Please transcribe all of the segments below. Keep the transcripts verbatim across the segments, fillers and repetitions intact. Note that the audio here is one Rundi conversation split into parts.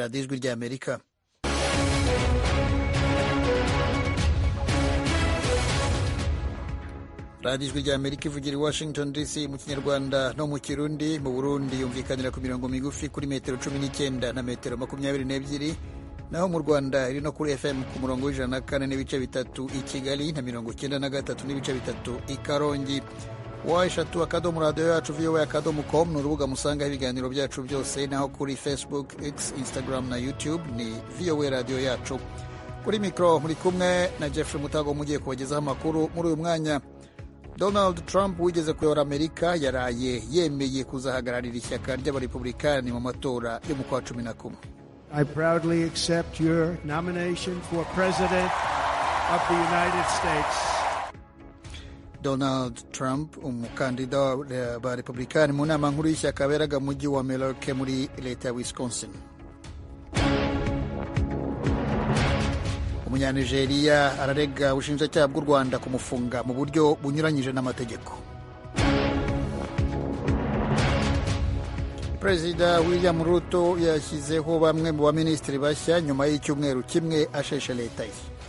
radiyo ijwi ry'Amerika. radiyo ijwi ry'Amerika ivugira i Washington D C mu Kinyarwanda no mu Kirundi. Mu Burundi yumvikanira ku mirongo migufi kuri metero cumi n'icyenda na metero makumyabiri n'ebyiri, naho mu Rwanda iri no kuri F M ku murongo w'ijana na kane n'ibice bitatu i Kigali na mirongo icyenda na gatatu n'ibice bitatu i Karongi. wa eshatu akadomo radiyo yacu voa akadomo com ni urubuga musangaho ibiganiro byacu byose, naho kuri Facebook, X, Instagram na YouTube ni voa radiyo yacu. Kuri mikoro muri kumwe na Jeffrey Mutago mugiye kubagezaho amakuru muri uyu mwanya. Donald Trump wigeze kuyobora Amerika yaraye yemeye kuzahagararira ishyaka ry'abarepublikani mu matora yo mu kwa cumi na kumwe. I proudly accept your nomination for President of the United States. Donald Trump, umukandida wa Republikani mu nama nkuru y'ishyaka beraga mu mujyi wa Milwaukee muri leta ya Wisconsin. Umunyanigeriya ararega ubushinjacyaha bw'u Rwanda kumufunga mu buryo bunyuranyije n'amategeko. Perezida William Ruto yashyizeho bamwe mu baminisitiri bashya nyuma y'icyumweru kimwe asheshe leta ye.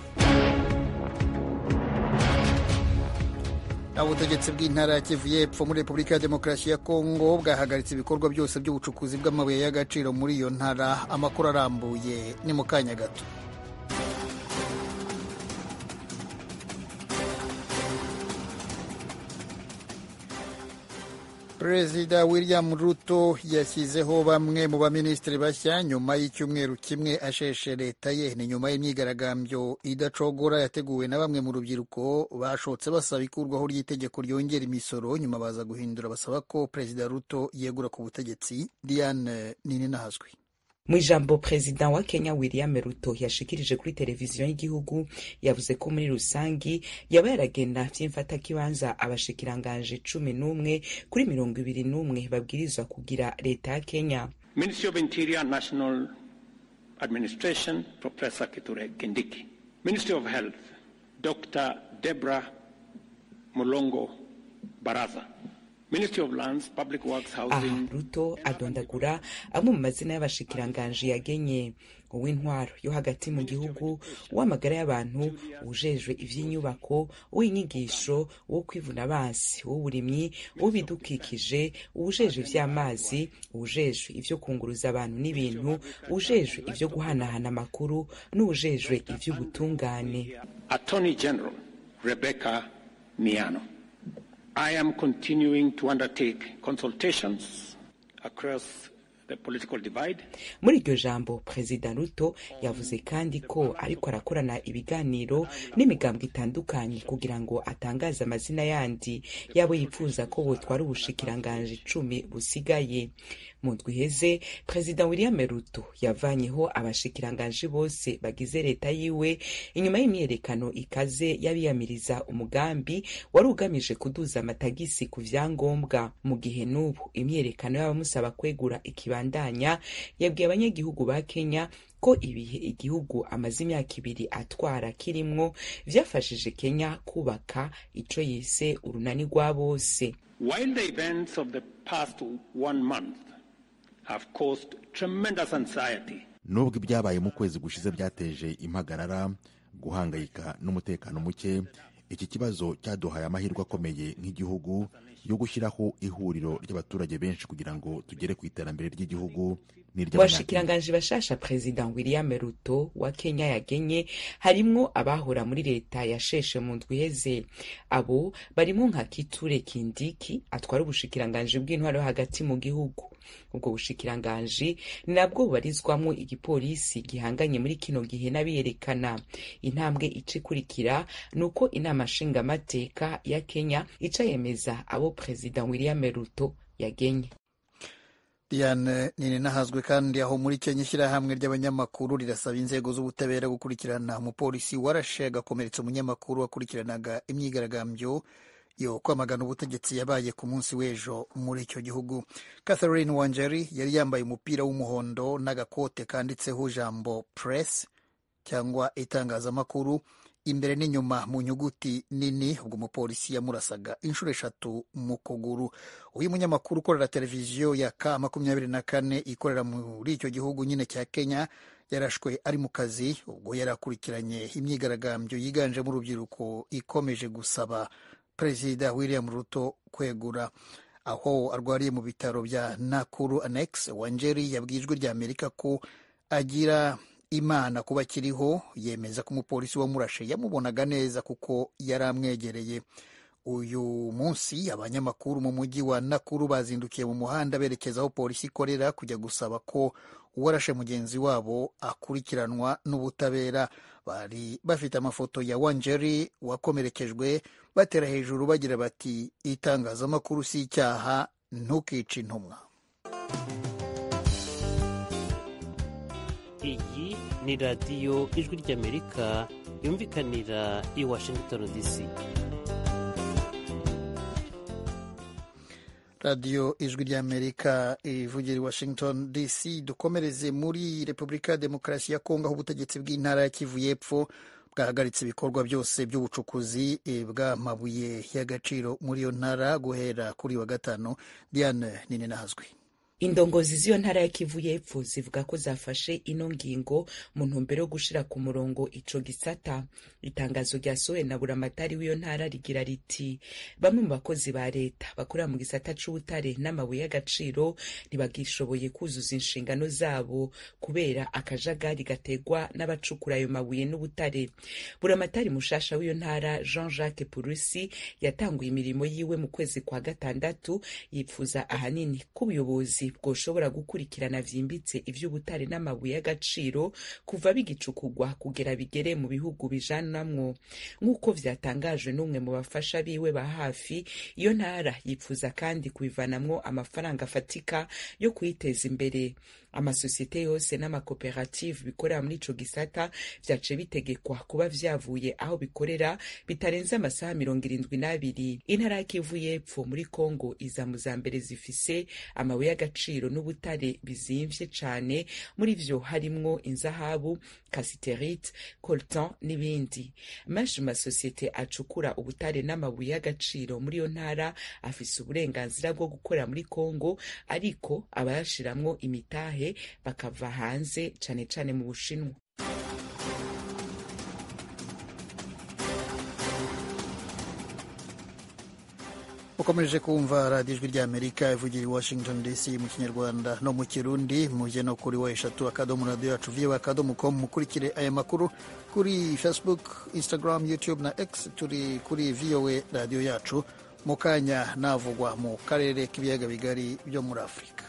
Ubutegetsi bw'intara ya Kivu y'Epfo muri Repubulika ya Demokarasi ya Kongo bwahagaritse ibikorwa byose by'ubucukuzi bw'amabuye y'agaciro muri iyo ntara. Amakuru arambuye ni mu kanya gato. Perezida William Ruto yashyizeho bamwe mu baminisitiri bashya nyuma y'icyumweru kimwe asheshe leta ye. Ni nyuma y'imyigaragambyo idacogora yateguwe na bamwe mu rubyiruko bashotse basaba ikurwaho ry'itegeko ryongera imisoro, nyuma baza guhindura basaba ko Perezida Ruto yegura ku butegetsi. Diane Nininahazwi. Mu ijambo Perezida wa Kenya William Ruto yashikirije kuri televiziyo y'igihugu yavuze ko muri rusangi yaba yaragenda vy'imfata kibanza abashikiranganje cumi n'umwe kuri mirongo ibiri n'umwe babwirizwa kugira leta ya Kenya. Ministry of Interior National Administration Professor Kithure Kindiki. Ministry of Health Doctor Deborah Mulongo Baraza. Ministry of Lands, Public Works, Housing. Aha Ruto adondagura amwe mu mazina y'abashikiranganje yagenye: uw'intwaro yo hagati mu gihugu, uw'amagara y'abantu, ujejwe ivy'inyubako, uw'inyigisho, uwo kwivuna abansi, uw'uburimyi, uw'ibidukikije, ujejwe ivy'amazi, ujejwe ivyo kunguruza abantu n'ibintu, ujejwe ivyo guhanahana amakuru, n'ujejwe ivy'ubutungane. Attorney General Rebecca Miano. I am continuing to undertake consultations across the political divide. Muri iryo jambo Perezida Ruto yavuze kandi ko ariko arakorana ibiganiro n'imigambwe itandukanye kugira ngo atangaze amazina yandi yabo yifuza ko botwara ubushikiranganje icumi busigaye. Mu ndwi iheze Perezida William Ruto yavanyeho abashikiranganje bose bagize leta yiwe inyuma y'imyerekano ikaze yabiyamiriza umugambi wari ugamije kuduza amatagisi ku vyangombwa. Mu gihe n'ubu imyerekano y'abamusaba kwegura ikibandanya, yabwiye abanyagihugu ba Kenya ko ibihe igihugu amaze imyaka ibiri atwara kirimwo vyafashije Kenya kubaka ico yise urunani rwa bose. While the events of the past one month have caused tremendous anxiety. Nubwo ibyabaye mu kwezi gushize byateje impagarara, guhangayika n'umutekano muke, iki kibazo cyaduhaye amahirwe akomeye nk'igihugu yo gushyiraho ihuriro ry'abaturage benshi kugira ngo tugere ku iterambere ry'igihugu n'irya. Washikiranganje bashasha Perezida William Ruto wa Kenya yagenye harimwo abahora muri leta yasheshe mu ndwi iheze. Abo barimo nka Kithure Kindiki atwara ubushikiranganje bw'intwaro hagati mu gihugu. Ubwo bushikiranganje ni nabwo bubarizwamo igipolisi gihanganye muri kino gihe n'abiyerekana. Intambwe icikurikira nuko inama nshingamateka ya Kenya ica yemeza abo Perezida William Ruto yagenye. Diane Nininahazwe. Kandi aho muri Kenya ishyirahamwe ry'abanyamakuru rirasaba inzego z'ubutabera gukurikirana umupolisi warashe agakomeretsa umunyamakuru wakurikiranaga imyigaragambyo yo kwamagana ubutegetsi yabaye ku munsi w'ejo muri icyo gihugu. Catherine Wanjeri yari yambaye umupira w'umuhondo n'agakote kanditseho ijambo press cyangwa itangazamakuru. imbere n'inyuma mu nyuguti nini, ubwo umupolisi yamurasaga inshuro eshatu mu kuguru. uyu munyamakuru ukorera televiziyo ya K makumyabiri na kane ikorera muri icyo gihugu nyine cya Kenya yarashwe ari mu kazi ubwo yarakurikiranye imyigaragambyo yiganjemo urubyiruko ikomeje gusaba Perezida William Ruto kwegura. Aho arwariye mu bitaro bya Nakuru Annex, Wanjeri yabwiye Ijwi ry'Amerika ko agira Imana kuba akiriho. Yemeza ko umupolisi wamurashe yamubonaga neza kuko yari amwegereye. Uyu munsi abanyamakuru mu mujyi wa Nakuru bazindukiye mu muhanda berekeza aho polisi ikorera kujya gusaba ko uwarashe mugenzi wabo akurikiranwa n'ubutabera. Bari bafite amafoto ya Wanjeri wakomerekejwe, batera hejuru bagira bati itangazamakuru si icyaha, ntukice intumwa. Iyi ni radiyo Ijwi ry'Amerika yumvikanira i Washington D C. radiyo Ijwi ry'Amerika ivugira i Washington D C. Dukomereze muri Repubulika ya Demokarasi ya Kongo, aho ubutegetsi bw'intara ya Kivu y'Epfo bwahagaritse ibikorwa byose by'ubucukuzi bw'amabuye y'agaciro muri iyo ntara guhera kuri wa gatanu. Diane Nini Nahazwi. Indongozi z'iyo ntara ya Kivu y'Epfo zivuga ko zafashe ino ngingo mu ntumbero yo gushira ku murongo ico gisata. Itangazo ryasohowe na buramatari w'iyo ntara rigira riti bamwe mu bakozi ba leta bakorera mu gisata c'ubutare n'amabuye y'agaciro ntibagishoboye kuzuza inshingano zabo kubera akajagari gategwa n'abacukura ayo mabuye n'ubutare. Buramatari mushasha w'iyo ntara Jean-Jacques Purusi yatanguye imirimo yiwe mu kwezi kwa gatandatu. Yipfuza ahanini ko ubuyobozi bwoshobora gukurikirana vyimbitse ivy'ubutare n'amabuye y'agaciro kuva bigicukugwa kugera bigere mu bihugu bijanamwo. Nk'uko vyatangajwe n'umwe mu bafasha biwe ba hafi, iyo ntara yipfuza kandi kubivanamwo amafaranga afatika yo kuyiteza imbere. Amasosiyete yose n'amakoperative bikorera muri ico gisata vyace bitegekwa kuba vyavuye aho bikorera bitarenze amasaha mirongo irindwi n'abiri. Intara ya Kivu y'Epfo muri Kongo iza mu za mbere zifise amabuye y'agaciro n'ubutare bizimvye cane, muri vyo harimwo inzahabu, cassiterite, coltan n'ibindi. Menshi mu masosiyete acukura ubutare n'amabuye y'agaciro muri iyo ntara afise uburenganzira bwo gukorera muri Kongo, ariko abayashiramwo imitahe bakava hanze cane cane mu Bushinwa. ukomeje kumva radiyo Ijwi ry'Amerika ivugira i Washington D C mu Kinyarwanda no mu Kirundi. muje no kuri wa eshatu akadomo radiyo yacu voa akadomo com. mukurikire aya makuru kuri Facebook, Instagram, YouTube na X. turi kuri voa radiyo yacu. mu kanya navugwa mu karere k'ibiyaga bigari byo muri Afurika.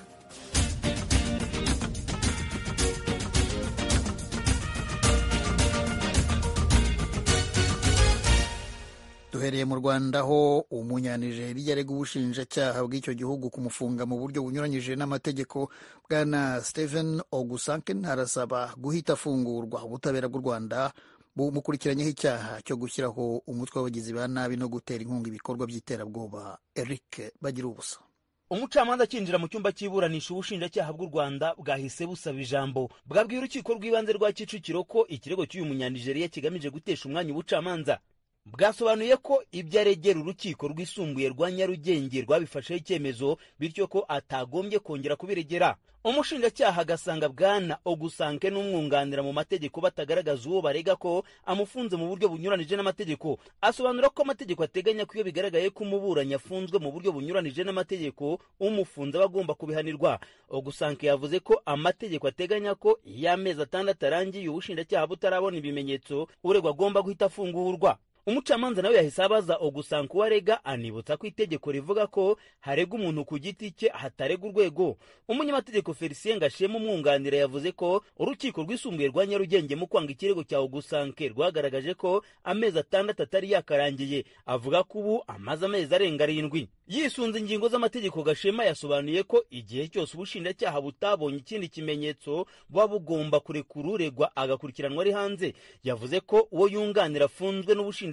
Duhereye mu Rwanda, aho umunyanijeriya arega ubushinjacyaha bw'icyo gihugu kumufunga mu buryo bunyuranyije n'amategeko. Bwana Stephen Ogusanken arasaba guhita afungurwa. Ubutabera bw'u Rwanda bumukurikiranyeho icyaha cyo gushyiraho umutwe w'abagizi ba nabi no gutera inkunga ibikorwa by'iterabwoba. Eric Bagira ubusa. Umucamanza akinjira mu cyumba cy'iburanisha ubushinjacyaha bw'u Rwanda bwahise busaba ijambo. Bwabwiye urukiko rw'ibanze rwa Kicukiro ko ikirego cy'uyu munyanijeriya kigamije gutesha umwanya ubucamanza. Bwasobanuye ko ibyo aregera urukiko rwisumbuye rwa Nyarugenge rwabifasheho icyemezo, bityo ko atagombye kongera kubiregera. Umushinjacyaha agasanga Bwana Ogusanke n'umwunganira mu mategeko batagaragaza uwo barega ko amufunze mu buryo bunyuranije n'amategeko. Asobanura ko amategeko ateganya ko iyo bigaragaye ko umuburanyi afunzwe mu buryo bunyuranije n'amategeko, umufunze aba agomba kubihanirwa. Ogusanke yavuze ko amategeko ateganya ko iyo amezi atandatu arangiye ubushinjacyaha butarabona ibimenyetso, uregwa agomba guhita afungurwa. Umucamanza nawe yahise abaza Ogusanke uwarega, anibutsa ko itegeko rivuga ko harega umuntu ku giti cye hatarega urwego. Umunyamategeko Felicien Gashema umwunganira yavuze ko urukiko rwisumbuye rwa Nyarugenge mu kwanga ikirego cya Ogusanke rwagaragaje ko amezi atandatu atari yakarangiye. Avuga ko ubu amaze amezi arenga arindwi. Yisunze ingingo z'amategeko, Gashema yasobanuye ko igihe cyose ubushinjacyaha butabonye ikindi kimenyetso buba bugomba kurekura uregwa agakurikiranwa ari hanze. Yavuze ko uwo yunganira afunzwe n'ubushinjacyaha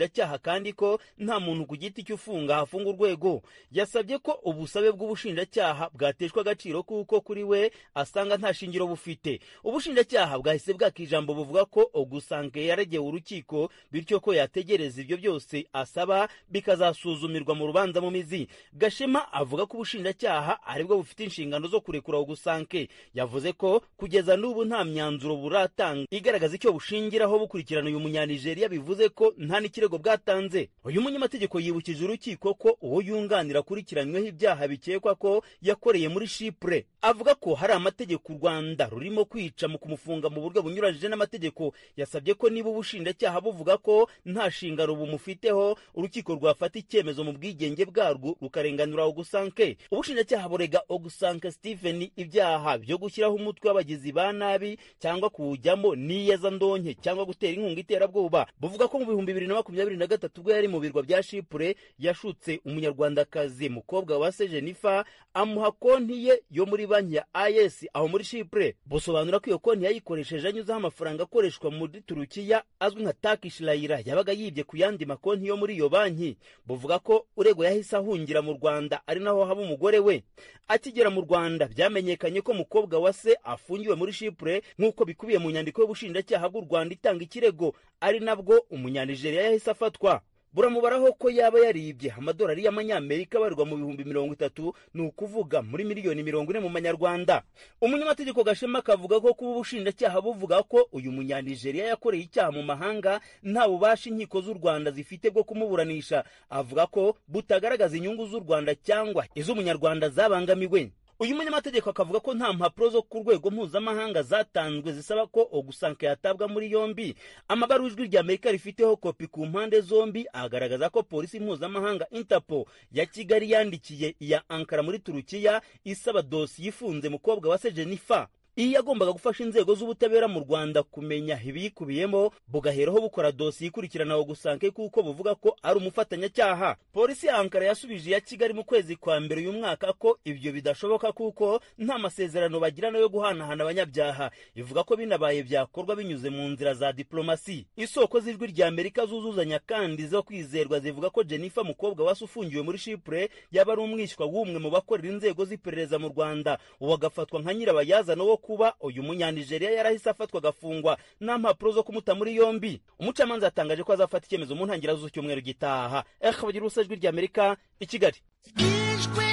ubushinjacyaha kandi ko nta muntu ku giti cy'ufunga hafunga urwego. Yasabye ko ubusabe bw'ubushinjacyaha bwateshwa agaciro kuko kuri we asanga nta shingiro bufite. Ubushinjacyaha bwahise bwakijambo buvuga ko Ogusanke yaregewe urukiko bityo ko yategereza ibyo byose asaba bikazasuzumirwa mu rubanza mu mizi. Gashema avuga ko ubushinjacyaha aribwo bufite inshingano zo kurekura Ogusanke. Yavuze ko kugeza n'ubu nta myanzuro buratanga igaragaza icyo bushingiraho bukurikirana uyu munyanigeria, bivuze ko nta n'ikirego bwatanze. Uyu munyamategeko yibukije urukiko ko uwo yunganira akurikiranyweho ibyaha bikekwa ko yakoreye muri Chypre. Avuga ko hari amategeko u Rwanda rurimo kwica mu kumufunga mu buryo bunyuranyije n'amategeko. Yasabye ko niba ubushinjacyaha buvuga ko nta shingano bumufiteho, urukiko rwafata icyemezo mu bwigenge bwarwo rukarenganura Ogusanke. Ubushinjacyaha burega Ogusanke Stephen ibyaha byo gushyiraho umutwe w'abagizi ba nabi cyangwa kuwujyamo niyeza ndonke cyangwa gutera inkunga iterabwoba. Buvuga ko mu bihumbi bibiri na makumyabiri na gatatu ubwo yari mu birwa bya Chypre yashutse umunyarwandakazi mukobwa wa se Jennifer amuha konti ye yo muri banki ya I S aho muri Chypre. Busobanura ko iyo konti yayikoresheje anyuzaho amafaranga akoreshwa muri Turukiya azwi nka Turkish Lira yabaga yibye ku yandi makonti yo muri iyo banki. Buvuga ko urego yahise ahungira mu Rwanda ari naho haba umugore we. Akigera mu Rwanda byamenyekanye ko mukobwa wa se afungiwe muri Chypre nk'uko bikubiye mu nyandiko y'ubushinjacyaha bw'u Rwanda itanga ikirego, ari nabwo umunyanigeriya yahise afatwa. Buramubaraho ko yaba yaribye amadolari y'amanyamerika abarirwa mu bihumbi mirongo itatu, ni ukuvuga muri miliyoni mirongo ine mu manyarwanda. Umunyamategeko Gashema akavuga ko kuba ubushinjacyaha buvuga ko uyu munyanigeria yakoreye icyaha mu mahanga nta bubasha inkiko z'u Rwanda zifite bwo kumuburanisha. Avuga ko butagaragaza inyungu z'u Rwanda cyangwa iz'umunyarwanda zabangamiwe. Uyu munyamategeko akavuga ko nta mpapuro zo ku rwego mpuzamahanga zatanzwe zisaba ko Ogusanke yatabwa muri yombi. Amabaruwa Ijwi ry'Amerika rifiteho kopi ku mpande zombi agaragaza ko polisi mpuzamahanga Interpol ya Kigali yandikiye iya Ankara muri Turukiya isaba dosiye ifunze mukobwa wa se Jennifer. Iyi yagombaga gufasha inzego z'ubutabera mu Rwanda kumenya ibiyikubiyemo bugaheraho bukora dosiye ikurikirana Ogusanke kuko buvuga ko ari umufatanyacyaha. Polisi ya Ankara yasubije ya Kigali mu kwezi kwa mbere uyu mwaka ko ibyo bidashoboka kuko nta masezerano bagirana yo guhanahana abanyabyaha. Ivuga ko binabaye byakorwa binyuze mu nzira za diplomasi. Isoko z'Ijwi ry'Amerika zuzuzanya kandi zo kwizerwa zivuga ko Jennifer mukobwa wase ufungiwe muri Chypre yaba ari umwishywa w'umwe mu bakorera inzego z'iperereza mu Rwanda, uwo agafatwa nka nyirabayazana wo kuba uyu munyanigeria yarahise afatwa agafungwa nta mpapuro zo kumuta muri yombi. Umucamanza yatangaje ko azafata icyemezo mu ntangiriro z'icyumweru gitaha. Bagira ubusa Ijwi ry'Amerika i Kigali. Ijwi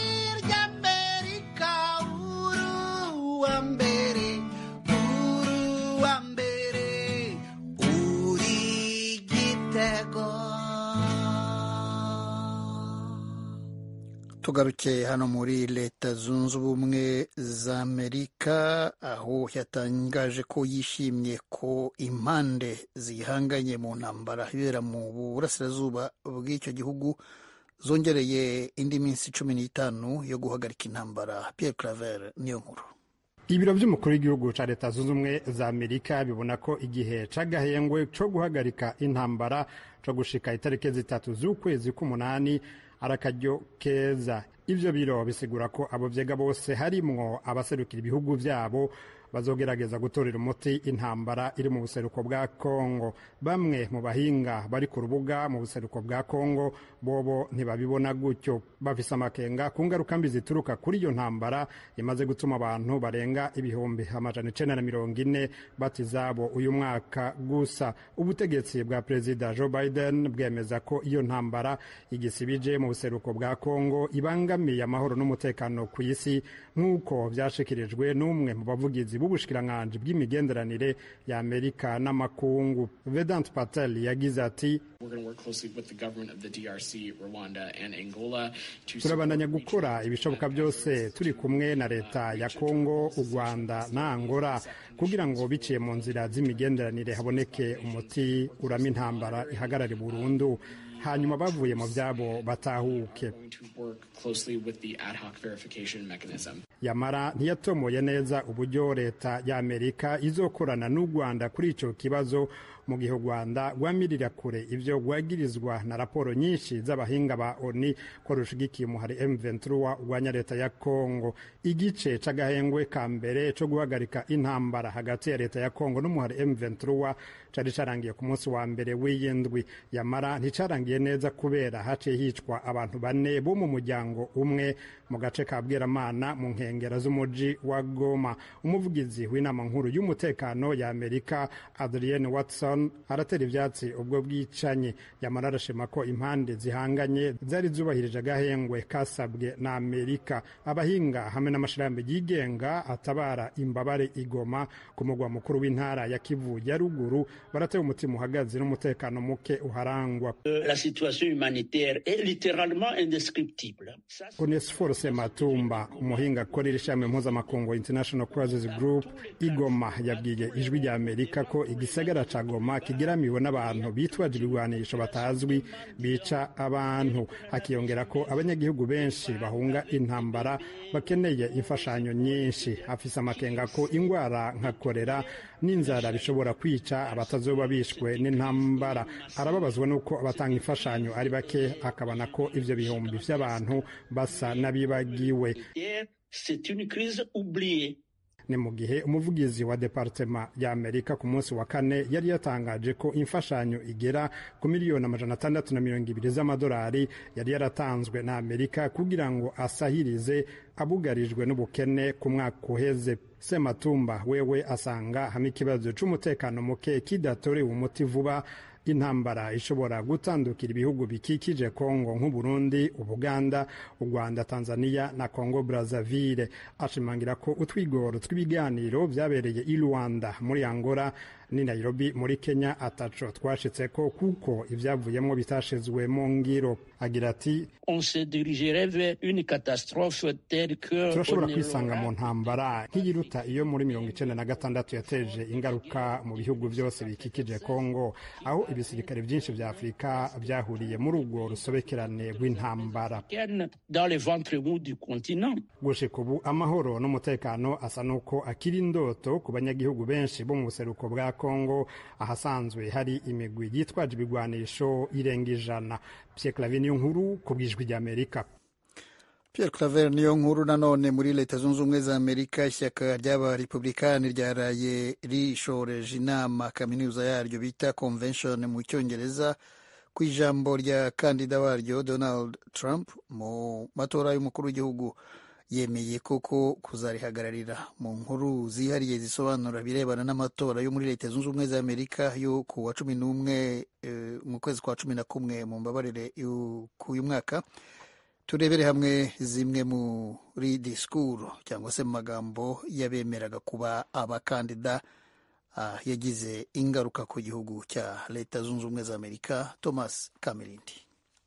ry'Amerika uruwa mbere uruwa mbere uri igitego. Tugaruke hano muri Leta Zunze Ubumwe za Amerika aho yatangaje ko yishimye ko impande zihanganye mu ntambara ibera mu burasirazuba bw'icyo gihugu zongereye indi minsi cumi n'itanu yo guhagarika intambara. Pierre Claver niyo nkuru. Ibiro by'umukuru w'igihugu ca Leta Zunze Ubumwe za Amerika bibona ko igihe c'agahengwe co guhagarika intambara co gushika itariki zitatu z'ukwezi k'umunani arakaryo keza. Ivyo biro bisigura ko abo vyega bose harimwo abaserukira ibihugu vyabo bazogerageza gutorera umuti intambara iri mu buseruko bwa Kongo. Bamwe mu bahinga bari ku rubuga mu buseruko bwa Kongo bobo ntibabibona gutyo, bafise amakenga ku ngaruka mbi zituruka kuri iyo ntambara imaze gutuma abantu barenga ibihumbi amajana icenda na mirongo ine batizabo uyu mwaka gusa. Ubutegetsi bwa Perezida Joe Biden bwemeza ko iyo ntambara igisibije mu buseruko bwa Kongo ibangamiye amahoro n'umutekano ku isi nk'uko vyashikirijwe n'umwe mu bavugizi b'ubushikiranganji bw'imigenderanire ya Amerika n'amakungu. Vedant Patel yagize ati, turabandanya gukora ibishoboka byose turi kumwe na leta ya Kongo, u Rwanda na Angola kugira ngo biciye mu nzira z'imigenderanire haboneke umuti urama intambara ihagarare burundu, hanyuma bavuye mu byabo batahuke. Yamara ntiyatomoye neza uburyo leta ya Amerika izokorana n'u Rwanda kuri ico kibazo mu gihe u Rwanda rwamirira kure ivyo rwagirizwa na raporo nyinshi z'abahinga ba O N U ko rushigikiye umuhari M ventura urwanya leta ya Kongo. Igice c'agahengwe ka mbere co guhagarika intambara hagati ya leta ya Kongo n'umuhari M ventura cari carangiye ku munsi wa mbere w'iyindwi, yamara nticarangiye neza kubera haciye hicwa abantu bane bo mu muryango umwe mu gace ka Bweramana mu nkengera z'umuji wa Goma. Umuvugizi w'inama nkuru y'umutekano ya Amerika Adrienne Watson aratera ivyatsi ubwo bwicanye, yamara arashima ko impande zihanganye zari zubahirije agahengwe kasabwe na Amerika. Abahinga hamwe n'amashirahamwe yigenga atabara imbabare igoma ku mugwa mukuru w'intara ya Kivu ya ruguru baratewe umutima uhagaze n'umutekano muke uharangwa. La situation humanitaire est littéralement indescriptible. Onesphore Matumba, umuhinga akorera ishami mpuzamakungu International Crisis Group igoma, yabwiye ijwi rya Amerika ko igisagara ca Goma kigeramiwe n'abantu bitwaje ibigwanisho batazwi bica abantu. Hakiyongera ko abanyagihugu benshi bahunga intambara bakeneye imfashanyo nyinshi. Afise amakenga ko ingwara nka kolera n'inzara bishobora kwica abatazoba bishwe n'intambara. Arababazwa nuko abatanga imfashanyo ari bake, akabona ko ivyo bihumbi vy'abantu basa n'abibagiwe. C'est une crise oubliée. Ni mu gihe umuvugizi wa departema ya Amerika ku munsi wa kane yari yatangaje ko imfashanyo igera ku miliyoni amajana atandatu na mirongo ibiri z'amadolari yari yaratanzwe na Amerika kugira ngo asahirize abugarijwe n'ubukene ku mwaka uheze. Sematumba wewe asanga hamwe ikibazo c'umutekano muke kidatorewe umuti vuba, intambara ishobora gutandukira ibihugu bikikije Kongo nk'u Burundi, Ubuganda, u Rwanda, Tanzania na Kongo Brazzaville. Ashimangira ko utwigoro tw'ibiganiro vyabereye i Rwanda, muri Angola ni Nairobi muri Kenya ataco twashitseko kuko ivyavuyemo bitashizwe mu ngiro. Agira ati on se dirigerait vers une catastrophe telle que turashobora kwisanga mu ntambara nk'iyiruta iyo muri mirongo icenda na gatandatu yateje ingaruka mu bihugu vyose bikikije Kongo, aho ibisirikare vyinshi vya Afrika vyahuriye muri urwo rusobekerane rw'intambara. Dans les ventres mous du continent. Gushika ubu amahoro n'umutekano asa nuko akiri indoto ku banyagihugu benshi bo mu buseruko bwa Kongo, ahasanzwe hari imigwi yitwaje ibigwanisho irenga ijana. Pierre Claver niyo nkuru ku bw'ijwi rya Amerika. Pierre Claver niyo nkuru. Nanone muri Leta Zunze Ubumwe za Amerika, ishyaka ry'abarepublikani ryaraye rishoreje inama kaminuza yaryo bita convention mu cyongereza ku ijambo rya kandida waryo Donald Trump mu matora y'umukuru w'igihugu. Yemeye koko kuzarihagararira. Mu nkuru zihariye zisobanura birebana n'amatora yo muri Leta Zunze Ubumwe za Amerika yo ku wa cumi n'umwe mu kwezi kwa cumi na kumwe mu mbabarire k'uyu mwaka, turebere hamwe zimwe muri disikuru cyangwa se mu magambo y'abemeraga kuba abakandida uh, yagize ingaruka ku gihugu cya Leta Zunze Ubumwe za Amerika. Thomas Kamirindi.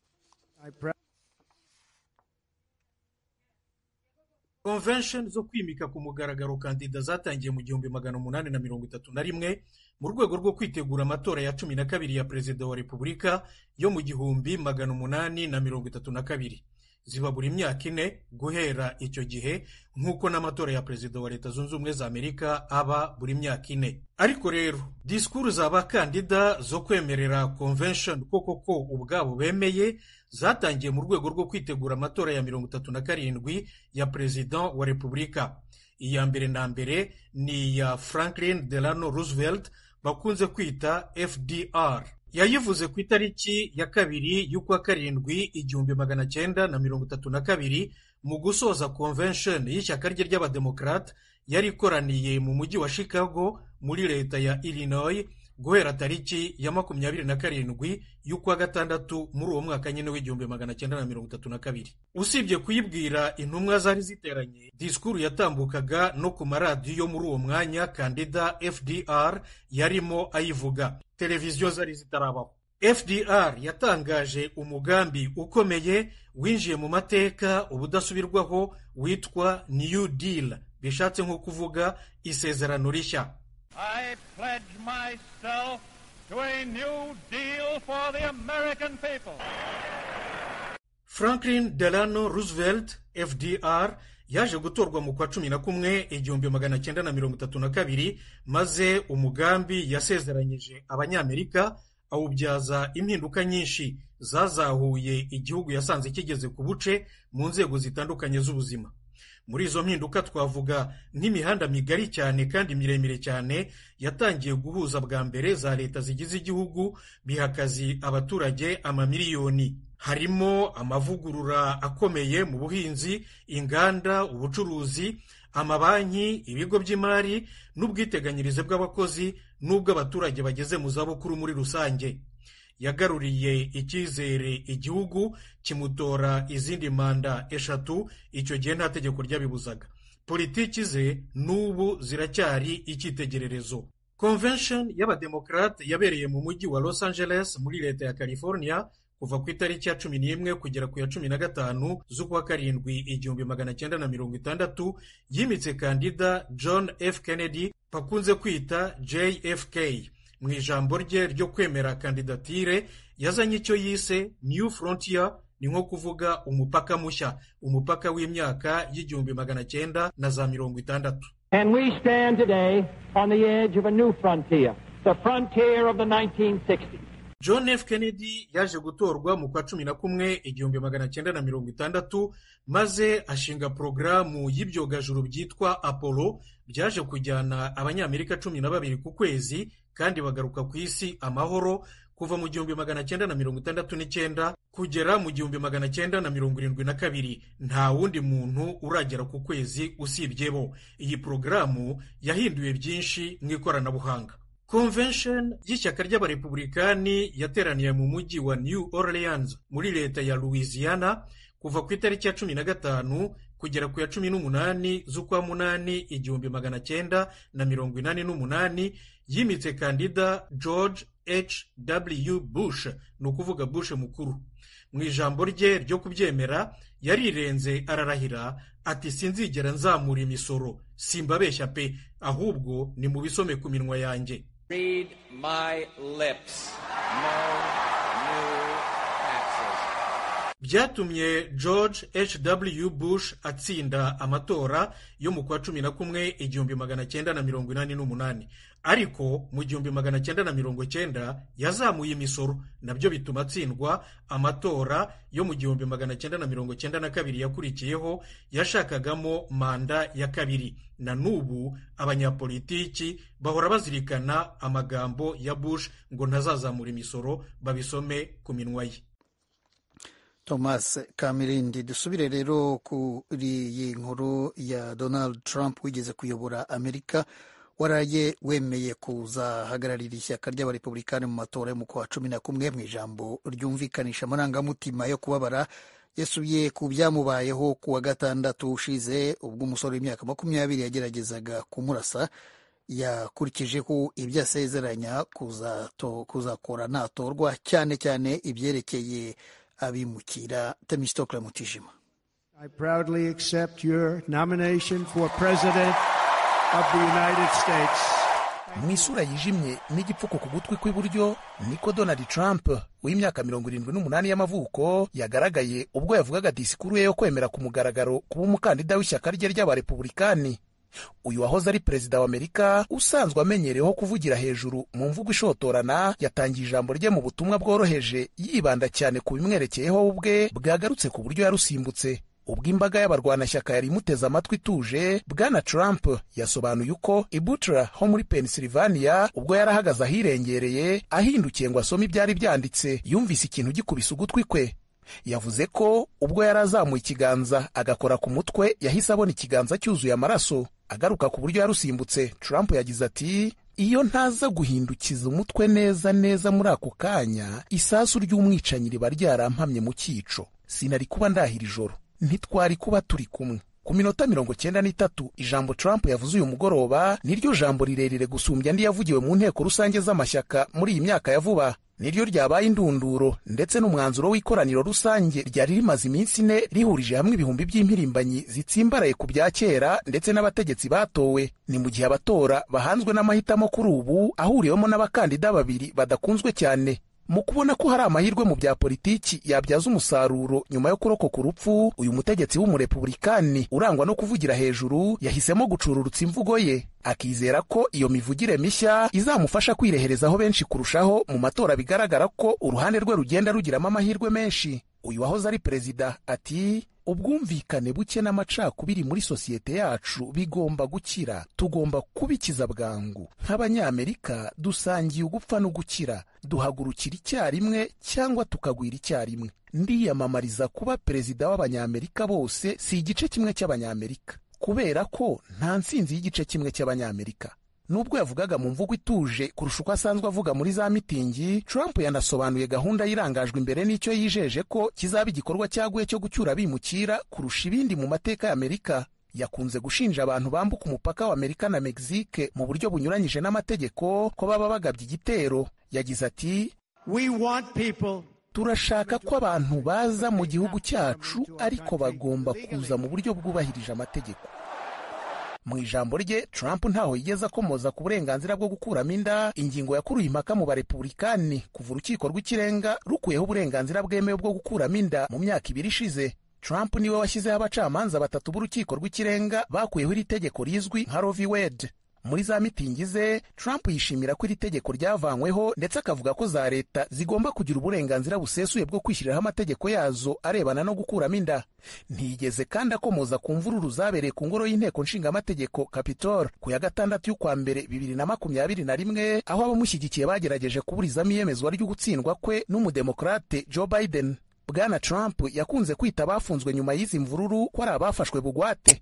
Convention zo kwimika ku mugaragaro kandida zatangiye mu gihumbi magana umunani na mirongo itatu na rimwe mu rwego rwo kwitegura amatora ya cumi na kabiri ya perezida wa Repubulika yo mu gihumbi magana umunani na mirongo itatu na kabiri. Ziba buri myaka ine guhera icyo gihe, nk'uko n'amatora ya perezida wa Leta Zunze Ubumwe za Amerika aba buri myaka ine. Ariko rero disikuru z'abakandida zo kwemerera convention koko ko ubwabo bemeye zatangiye mu rwego rwo kwitegura amatora ya mirongo itatu na karindwi ya perezida wa Repubulika. Iya mbere na mbere ni iya Franklin Delano Roosevelt bakunze kwita F D R. Yayivuze ku itariki ya kabiri y'ukwa karindwi igihumbi magana cyenda na mirongo itatu na kabiri mu gusoza convention y'ishyaka rye ry'abademokrate yari ikoraniye mu mujyi wa Chicago muri leta ya Illinois guhera tariki ya makumyabiri na karindwi y'ukwa gatandatu muri uwo mwaka nyine w'igihumbi magana cyenda na mirongo itatu na kabiri. Usibye kuyibwira intumwa zari ziteranye, disikuru yatambukaga no ku maradiyo muri uwo mwanya kandida F D R yarimo ayivuga. Televiziyo zari zitarabaho. F D R yatangaje umugambi ukomeye winjiye mu mateka ubudasubirwaho witwa New Deal, bishatse nko kuvuga isezerano rishya. I pledge myself to a new deal for the American people. Franklin Delano Roosevelt F D R yaje gutorwa mu kwa cumi na kumwe igihumbi magana cyenda na mirongo itatu na kabiri, maze umugambi yasezeranyije abanyamerika awubyaza impinduka nyinshi zazahuye igihugu yasanze kigeze ku buce mu nzego zitandukanye z'ubuzima. Muri izo mpinduka twavuga nk'imihanda migari cyane kandi miremire cyane yatangiye guhuza bwa mbere za leta zigize igihugu, biha akazi abaturage amamiliyoni. Harimo amavugurura akomeye mu buhinzi, inganda, ubucuruzi, amabanki, ibigo by'imari n'ubwiteganyirize bw'abakozi n'ubw'abaturage bageze mu zabukuru muri rusange. Yagaruriye icyizere igihugu, kimutora izindi manda eshatu, icyo gihe nta tegeko ryabibuzaga. Politiki ze n'ubu ziracyari icyitegererezo. Convention y'abademokrate yabereye mu mujyi wa Los Angeles muri leta ya California kuva ku itariki ya cumi n'imwe kugera ku ya cumi na gatanu z'ukwa karindwi igihumbi magana cyenda na mirongo itandatu, yimitse kandida John F. Kennedy bakunze kwita J F K. Mu ijambo rye ryo kwemera kandidatire yazanye icyo yise New Frontier, ni nko kuvuga umupaka mushya, umupaka w'imyaka y'igihumbi magana cyenda na za mirongo itandatu. And we stand today on the edge of a new frontier, the frontier of the nineteen sixties. John F. Kennedy yaje gutorwa mu kwa cumi na kumwe igihumbi magana cyenda na mirongo itandatu, maze ashinga porogaramu y'ibyogajuru byitwa Apollo, byaje kujyana abanyamerika cumi na babiri ku kwezi kandi bagaruka ku isi amahoro kuva mu gihumbi magana cyenda na mirongo itandatu n'icyenda kugera mu gihumbi magana cyenda na mirongo irindwi na kabiri. Nta wundi muntu uragera ku kwezi usibye bo. Iyi porogaramu yahinduye byinshi mu ikoranabuhanga. Convention y'ishyaka ry'abarepublikani yateraniye mu mujyi wa New Orleans muri leta ya Louisiana kuva ku itariki ya cumi na gatanu kugera ku ya cumi n'umunani z'ukwa munani igihumbi magana cyenda na mirongo inani n'umunani, yimitse kandida George H W Bush, ni ukuvuga Bush mukuru. Mu ijambo rye ryo kubyemera yarirenze ararahira ati sinzigera nzamura imisoro, simbabeshya pe, ahubwo ni mu bisome ku minwa yanjye. Read my lips. No new taxes. Byatumye George H W Bush atsinda amatora yo mu kwa cumi na kumwe igihumbi magana cyenda na mirongo inani n'umunani. Ariko mu gihumbi magana cyenda na mirongo cyenda yazamuye imisoro, nabyo bituma atsindwa amatora yo mu gihumbi magana cyenda na mirongo cyenda na kabiri yakurikiyeho, yashakagamo manda ya kabiri. Na n'ubu abanyapolitiki bahora bazirikana amagambo ya Bush ngo ntazazamura imisoro, babisome ku minwa ye. Thomas Kamirindi. Dusubire rero kuri iyi nkuru ya Donald Trump wigeze kuyobora Amerika, waraye wemeye kuzahagararira ishyaka ry'abarepublikani mu matora yo mu kwa cumi na kumwe. Mu ijambo ryumvikanisha amarangamutima yo kubabara, yasubiye ku byamubayeho ku wa gatandatu ushize ubwo umusore w'imyaka makumyabiri yageragezaga kumurasa. Yakurikijeho ibyo asezeranya kuzakora natorwa, cyane cyane ibyerekeye abimukira. Temistokle Mutijima. I proudly accept your nomination for President of the United States. Mu isura yijimye n'igipfuko ku gutwi kw'iburyo niko Donald Trump w'imyaka mirongo irindwi n'umunani y'amavuko yagaragaye ubwo yavugaga disikuru ye yo kwemera ku mugaragaro kuba umukandida w'ishyaka rye ry'abarepublikani. Uyu wahoze ari perezida wa Amerika usanzwe amenyereweho kuvugira hejuru mu mvugo ishotorana, yatangiye ijambo rye mu butumwa bworoheje yibanda cyane ku bimwerekeyeho ubwe bwagarutse ku buryo yarusimbutse. Ubwo imbaga y'abarwanashyaka yari imuteze amatwi ituje, Bwana Trump yasobanuye uko i Butler ho muri Pennsylvania ubwo yarahagaze ahirengereye ahindukiye ngo asome ibyari byanditse, yumvise ikintu gikubise ugutwi kwe. Yavuze ko ubwo yarazamuye ikiganza agakora ku mutwe yahise abona ikiganza cyuzuye amaraso. Agaruka ku buryo yarusimbutse, Trump yagize ati, iyo ntaza guhindukiza umutwe neza neza muri ako kanya, isasu ry'umwicanyi riba ryarampamye mu cyico, sinari kuba ndahira ijoro, ntitwari kuba turi kumwe. Ku minota mirongo cyenda n'itatu ijambo Trump yavuze uyu mugoroba niryo jambo rirerire gusumbya andi yavugiwe mu nteko rusange z'amashyaka muri iyi myaka ya vuba. Niryo ryabaye indunduro ndetse n'umwanzuro w'ikoraniro rusange ryari rimaze iminsi ine rihurije hamwe ibihumbi by'impirimbanyi zitsimbaraye ku bya kera ndetse n'abategetsi batowe. Ni mu gihe abatora bahanzwe n'amahitamo kuri ubu ahuriwemo n'abakandida babiri badakunzwe cyane. mu kubona ko hari amahirwe mu bya politiki yabyaza umusaruro nyuma yo kurokoka urupfu, uyu mutegetsi w'umurepublikani urangwa no kuvugira hejuru yahisemo gucururutsa imvugo ye, akizera ko iyo mivugire mishya izamufasha kwireherezaho benshi kurushaho mu matora bigaragara ko uruhande rwe rugenda rugiramo amahirwe menshi. Uyu wahoze ari perezida ati, ubwumvikane buke n'amacakubiri muri sosiyete yacu bigomba gukira, tugomba kubikiza bwangu. Nk'abanyamerika dusangiye ugupfa no gukira, duhagurukira icyarimwe cyangwa tukagwira icyarimwe. Ndiyamamariza kuba perezida w'abanyamerika bose, si igice kimwe cy'abanyamerika, kubera ko nta nsinzi y'igice kimwe cy'abanyamerika. Nubwo yavugaga mu mvugo ituje kurusha uko asanzwe avuga muri za mitingi, Trump yanasobanuye gahunda y'irangajwe imbere n'icyo yijeje ko kizaba igikorwa cyaguye cyo gucyura abimukira kurusha ibindi mu mateka y'Amerika. Yakunze gushinja abantu bambuka umupaka wa Amerika na Mexique mu buryo bunyuranyije n'amategeko ko baba bagabye igitero. Yagize ati, We want people turashaka ko abantu baza mu gihugu cyacu, ariko bagomba kuza mu buryo bwubahirije amategeko. Mu ijambo rye, Trump ntaho yigeze akomoza ku burenganzira bwo gukuramo inda, ingingo yakuruye impaka mu barepublikani kuva urukiko rw'ikirenga rukuyeho uburenganzira bwemewe bwo gukuramo inda mu myaka ibiri ishize. Trump niwe washyizeho abacamanza batatu b'urukiko rw'ikirenga bakuyeho iri tegeko rizwi nka Roe v. Wade. Muri za mitingi ze, Trump yishimira ko iri tegeko ryavanyweho ndetse akavuga ko za leta zigomba kugira uburenganzira busesuye bwo kwishyiriraho amategeko yazo arebana no gukuramo inda. Ntiyigeze kandi akomoza ku mvururu zabereye ku ngoro y'inteko nshingamategeko Capitol ku ya gatandatu y'ukwa mbere bibiri na makumyabiri na rimwe, aho abamushyigikiye bagerageje kuburizamo iyemezwa ryo gutsindwa kwe n'umudemokrate Joe Biden. Bwana Trump yakunze kwita abafunzwe nyuma y'izi mvururu ko ari abafashwe bugwate.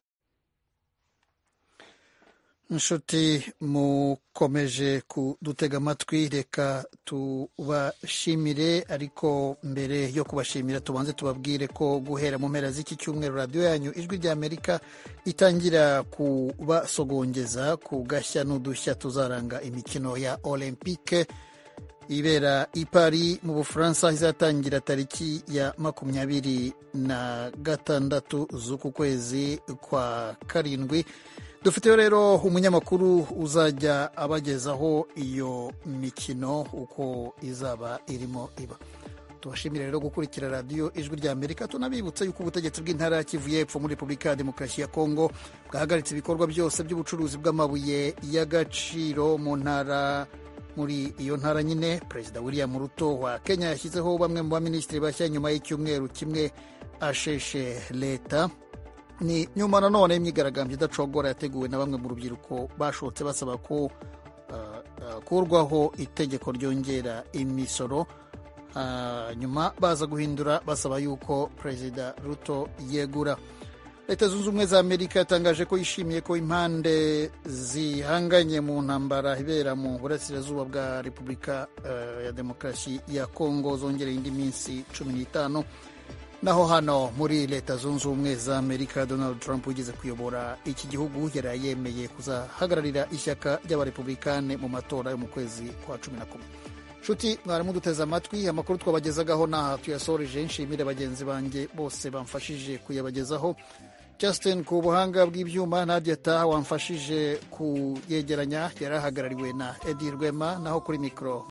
Inshuti mukomeje kudutega amatwi, reka tubashimire, ariko mbere yo kubashimira tubanze tubabwire ko guhera mu mpera z'iki cyumweru radiyo yanyu Ijwi ry'Amerika itangira kubasogongeza ku gashya n'udushya tuzaranga imikino ya Olympique ibera i Paris mu Bufaransa, izatangira tariki ya makumyabiri na gatandatu z'uku kwezi kwa karindwi. Dufite rero umunyamakuru uzajya abagezaho iyo mikino uko izaba irimo iba. Tubashimire rero gukurikira radiyo Ijwi ry'Amerika. Tunabibutsa yuko ubutegetsi bw'intara ya Kivu y'Epfo muri Repubulika ya Demokarasi ya Kongo bwahagaritse ibikorwa byose by'ubucuruzi bw'amabuye y'agaciro mu ntara muri iyo ntara nyine. Perezida William Ruto wa Kenya yashyizeho bamwe mu baminisitiri bashya nyuma y'icyumweru kimwe asheshe leta. Ni nyuma nanone y'imyigaragambyo idacogora yateguwe na bamwe mu rubyiruko bashotse basaba ko kurwaho uh, uh, itegeko ryongera imisoro. Uh, nyuma baza guhindura basaba yuko Perezida Ruto yegura. Leta Zunze Ubumwe za Amerika yatangaje ko yishimiye ko impande zihanganye mu ntambara ibera mu burasirazuba bwa Repubulika uh, ya Demokarasi ya Kongo zongereye indi minsi cumi n'itanu. Naho hano muri Leta Zunze Ubumwe za Amerika, Donald Trump wigeze kuyobora iki gihugu yari yemeye kuzahagararira ishyaka ry'abarepublikane mu matora yo mu kwezi kwa cumi na kumwe. Nshuti mwarimu duteze amatwi, amakuru twabagezagaho n'aha tuyasoreje. Nshimire bagenzi banjye bose bamfashije kuyabagezaho. Justin ku buhanga bw'ibyuma, Nadia Taha wamfashije kuyegeranya yarahagarariwe na Eddie Rwema, naho kuri mikro